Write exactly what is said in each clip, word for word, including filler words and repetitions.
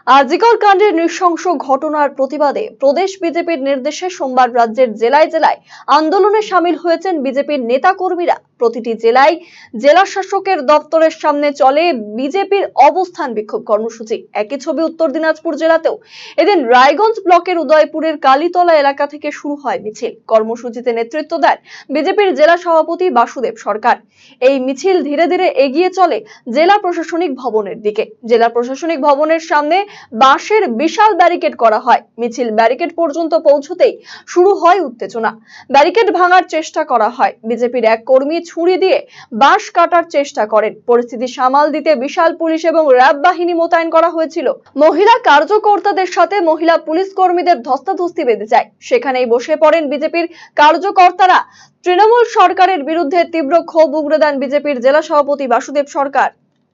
আজিকর কাণ্ডের নৃশংস ঘটনার প্রতিবাদে প্রদেশ বিজেপির নির্দেশে সোমবার রাজ্যের জেলায় জেলায় আন্দোলনে শামিল হয়েছেন বিজেপির নেতাকর্মীরা। প্রতিটি জেলায় জেলা শাসকের দপ্তরের সামনে চলে বিজেপির অবস্থান বিক্ষোভ কর্মসূচি। একই ছবি উত্তর দিনাজপুর জেলাতেও। এদিন রায়গঞ্জ ব্লকের উদয়পুরের কালীতলা এলাকা থেকে শুরু হয় মিছিল। কর্মসূচিতে নেতৃত্ব দেন বিজেপির জেলা সভাপতি বাসুদেব সরকার। এই মিছিল ধীরে ধীরে এগিয়ে চলে জেলা প্রশাসনিক ভবনের দিকে। জেলা প্রশাসনিক ভবনের সামনে বাঁশের বিশাল ব্যারিকেড করা হয়। মিছিল ব্যারিকেড পর্যন্ত পৌঁছতেই শুরু হয় উত্তেজনা। ব্যারিকেড ভাঙার চেষ্টা করা হয়। বিজেপির এক কর্মী ছুরি দিয়ে বাঁশ কাটার চেষ্টা করেন। পরিস্থিতি সামাল দিতে বিশাল পুলিশ এবং র্যাব বাহিনী মোতায়েন করা হয়েছিল। মহিলা কার্যকর্তাদের সাথে মহিলা পুলিশ কর্মীদের ধস্তাধস্তি বেঁধে যায়। সেখানেই বসে পড়েন বিজেপির কার্যকর্তারা। তৃণমূল সরকারের বিরুদ্ধে তীব্র ক্ষোভ উগরে দেন বিজেপির জেলা সভাপতি বাসুদেব সরকার।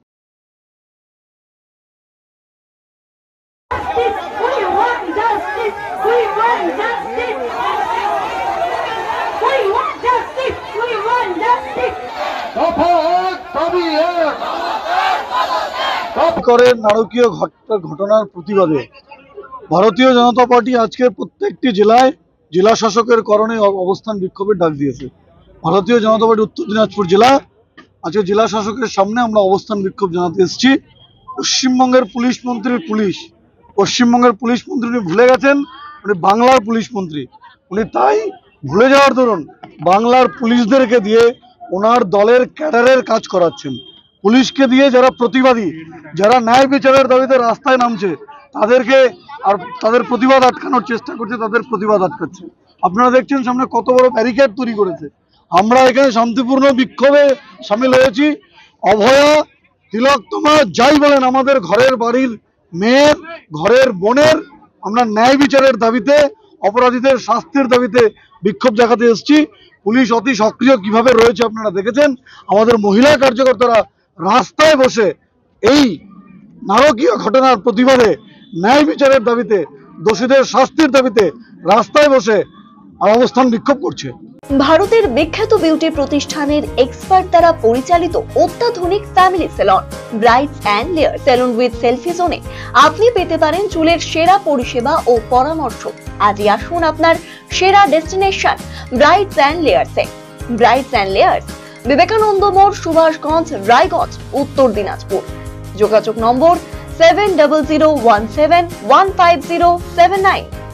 করে নারকীয় ঘটনার প্রতিবাদে ভারতীয় জনতা পার্টি আজকে প্রত্যেকটি জেলায় জেলা শাসকের করণে অবস্থান বিক্ষোভের ডাক দিয়েছে। ভারতীয় জনতা পার্টি উত্তর দিনাজপুর জেলা আজকে জেলা শাসকের সামনে আমরা অবস্থান বিক্ষোভ জানাতে এসেছি। পশ্চিমবঙ্গের পুলিশ মন্ত্রীর পুলিশ পশ্চিমবঙ্গের পুলিশ মন্ত্রী উনি ভুলে গেছেন, উনি বাংলার পুলিশ মন্ত্রী। উনি তাই ভুলে যাওয়ার দরুন বাংলার পুলিশদেরকে দিয়ে ওনার দলের ক্যাডারের কাজ করাচ্ছেন। পুলিশকে দিয়ে যারা প্রতিবাদী, যারা ন্যায় বিচারের দাবিতে রাস্তায় নামছে, তাদেরকে আর তাদের প্রতিবাদ আটকানোর চেষ্টা করছে, তাদের প্রতিবাদ আটকাচ্ছে। আপনারা দেখছেন সামনে কত বড় ব্যারিকেড তৈরি করেছে। আমরা এখানে শান্তিপূর্ণ বিক্ষোভে সামিল হয়েছি। অভয়া, তিলোত্তমা যাই বলেন, আমাদের ঘরের বাড়ির মেয়ের, ঘরের বোনের আমরা ন্যায় বিচারের দাবিতে, অপরাধীদের শাস্তির দাবিতে বিক্ষোভ দেখাতে এসেছি। পুলিশ অতি সক্রিয় কিভাবে রয়েছে আপনারা দেখেছেন। আমাদের মহিলা কার্যকর্তারা রাস্তায় বসে এই নারকীয় ঘটনার প্রতিবাদে, ন্যায় বিচারের দাবিতে, দোষীদের শাস্তির দাবিতে রাস্তায় বসে অবস্থান বিক্ষোভ করছে। ভারতের বিখ্যাত বিউটি প্রতিষ্ঠানের এক্সপার্ট দ্বারা পরিচালিত অত্যাধুনিক family salon Brights and Layer salon with selfie জোনে আপনি পেতে পারেন চুলের সেরা পরিষেবা ও পরামর্শ। আজই আসুন আপনার সেরা ডেস্টিনেশন ব্রাইটস অ্যান্ড লেয়ার্সে। Brights and Layers, Vivekananda More, Subhashganj, Raiganj, Uttar Dinajpur. যোগাযোগ number seven double zero one seven one five zero seven nine.